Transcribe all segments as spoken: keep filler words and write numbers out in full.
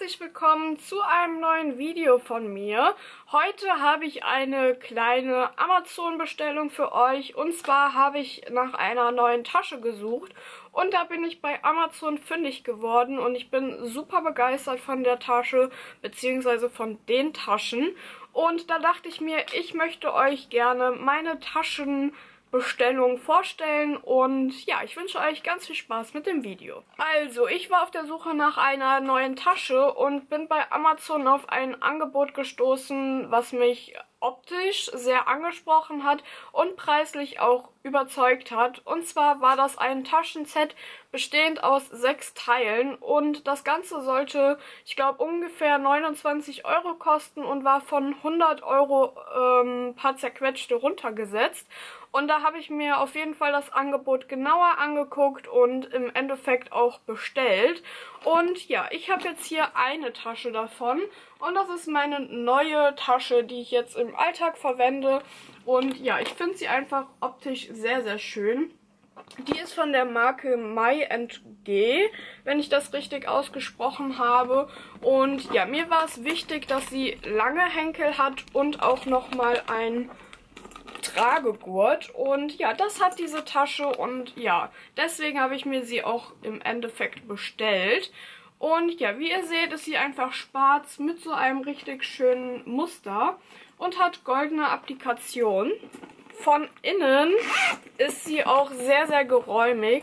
herzlich willkommen zu einem neuen Video von mir. Heute habe ich eine kleine Amazon-Bestellung für euch. Und zwar habe ich nach einer neuen Tasche gesucht. Und da bin ich bei Amazon fündig geworden. Und ich bin super begeistert von der Tasche, beziehungsweise von den Taschen. Und da dachte ich mir, ich möchte euch gerne meine Taschen Bestellung vorstellen und ja, ich wünsche euch ganz viel Spaß mit dem Video. Also, ich war auf der Suche nach einer neuen Tasche und bin bei Amazon auf ein Angebot gestoßen, was mich optisch sehr angesprochen hat und preislich auch überzeugt hat. Und zwar war das ein Taschenset bestehend aus sechs Teilen und das Ganze sollte, ich glaube, ungefähr neunundzwanzig Euro kosten und war von hundert Euro ähm, paar zerquetschte runtergesetzt. Und da habe ich mir auf jeden Fall das Angebot genauer angeguckt und im Endeffekt auch bestellt. Und ja, ich habe jetzt hier eine Tasche davon. Und das ist meine neue Tasche, die ich jetzt im Alltag verwende. Und ja, ich finde sie einfach optisch sehr, sehr schön. Die ist von der Marke My and G, wenn ich das richtig ausgesprochen habe. Und ja, mir war es wichtig, dass sie lange Henkel hat und auch nochmal ein Tragegurt. Und ja, das hat diese Tasche und ja, deswegen habe ich mir sie auch im Endeffekt bestellt. Und ja, wie ihr seht, ist sie einfach schwarz mit so einem richtig schönen Muster und hat goldene Applikation. Von innen ist sie auch sehr, sehr geräumig.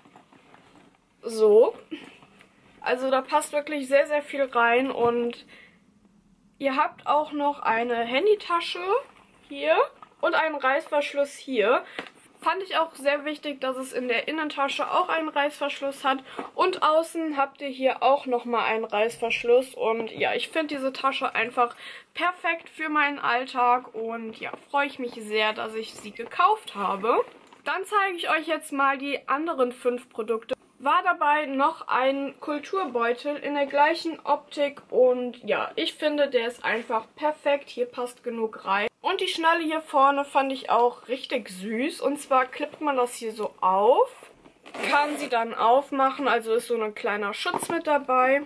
So. Also da passt wirklich sehr, sehr viel rein. Und ihr habt auch noch eine Handytasche hier und einen Reißverschluss hier. Fand ich auch sehr wichtig, dass es in der Innentasche auch einen Reißverschluss hat. Und außen habt ihr hier auch nochmal einen Reißverschluss. Und ja, ich finde diese Tasche einfach perfekt für meinen Alltag. Und ja, freue ich mich sehr, dass ich sie gekauft habe. Dann zeige ich euch jetzt mal die anderen fünf Produkte. War dabei noch ein Kulturbeutel in der gleichen Optik. Und ja, ich finde, der ist einfach perfekt. Hier passt genug rein. Und die Schnalle hier vorne fand ich auch richtig süß. Und zwar klippt man das hier so auf. Kann sie dann aufmachen. Also ist so ein kleiner Schutz mit dabei.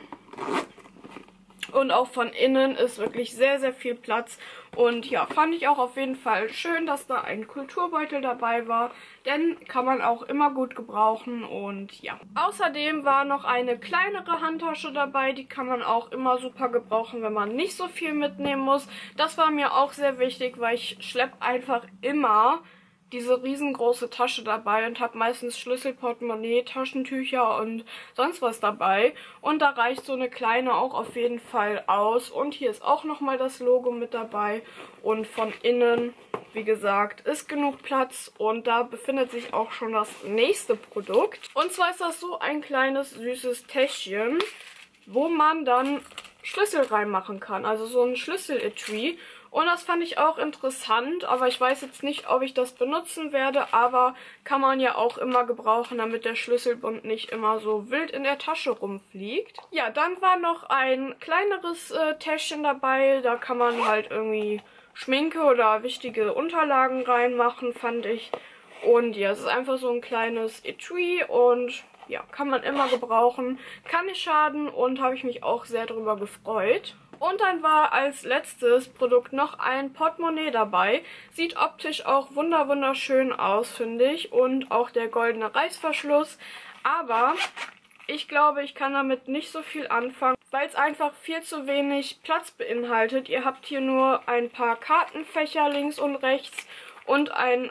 Und auch von innen ist wirklich sehr, sehr viel Platz. Und ja, fand ich auch auf jeden Fall schön, dass da ein Kulturbeutel dabei war. Denn kann man auch immer gut gebrauchen und ja. Außerdem war noch eine kleinere Handtasche dabei. Die kann man auch immer super gebrauchen, wenn man nicht so viel mitnehmen muss. Das war mir auch sehr wichtig, weil ich schleppe einfach immer diese riesengroße Tasche dabei und habe meistens Schlüssel, Portemonnaie, Taschentücher und sonst was dabei. Und da reicht so eine kleine auch auf jeden Fall aus. Und hier ist auch nochmal das Logo mit dabei. Und von innen, wie gesagt, ist genug Platz. Und da befindet sich auch schon das nächste Produkt. Und zwar ist das so ein kleines, süßes Täschchen, wo man dann Schlüssel reinmachen kann. Also so ein Schlüsseletui. Und das fand ich auch interessant, aber ich weiß jetzt nicht, ob ich das benutzen werde, aber kann man ja auch immer gebrauchen, damit der Schlüsselbund nicht immer so wild in der Tasche rumfliegt. Ja, dann war noch ein kleineres äh, Täschchen dabei, da kann man halt irgendwie Schminke oder wichtige Unterlagen reinmachen, fand ich. Und ja, es ist einfach so ein kleines Etui und ja, kann man immer gebrauchen, kann nicht schaden und habe ich mich auch sehr darüber gefreut. Und dann war als letztes Produkt noch ein Portemonnaie dabei. Sieht optisch auch wunder wunderschön aus, finde ich. Und auch der goldene Reißverschluss. Aber ich glaube, ich kann damit nicht so viel anfangen, weil es einfach viel zu wenig Platz beinhaltet. Ihr habt hier nur ein paar Kartenfächer links und rechts und ein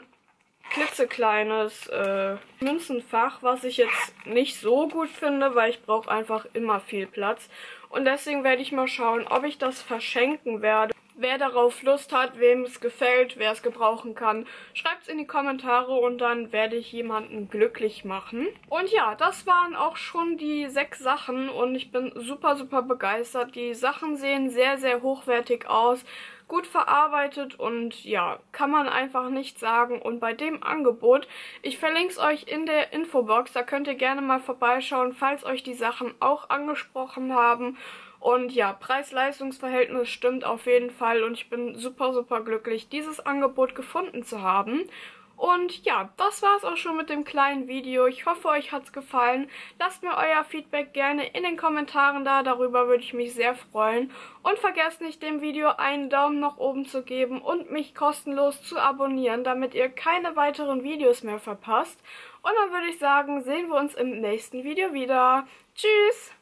klitzekleines äh, Münzenfach, was ich jetzt nicht so gut finde, weil ich brauche einfach immer viel Platz. Und deswegen werde ich mal schauen, ob ich das verschenken werde. Wer darauf Lust hat, wem es gefällt, wer es gebrauchen kann, schreibt es in die Kommentare und dann werde ich jemanden glücklich machen. Und ja, das waren auch schon die sechs Sachen und ich bin super, super begeistert. Die Sachen sehen sehr, sehr hochwertig aus, gut verarbeitet und ja, kann man einfach nicht sagen. Und bei dem Angebot, ich verlinke es euch in der Infobox, da könnt ihr gerne mal vorbeischauen, falls euch die Sachen auch angesprochen haben. Und ja, Preis-Leistungs-Verhältnis stimmt auf jeden Fall und ich bin super, super glücklich, dieses Angebot gefunden zu haben. Und ja, das war's auch schon mit dem kleinen Video. Ich hoffe, euch hat's gefallen. Lasst mir euer Feedback gerne in den Kommentaren da. Darüber würde ich mich sehr freuen. Und vergesst nicht, dem Video einen Daumen nach oben zu geben und mich kostenlos zu abonnieren, damit ihr keine weiteren Videos mehr verpasst. Und dann würde ich sagen, sehen wir uns im nächsten Video wieder. Tschüss!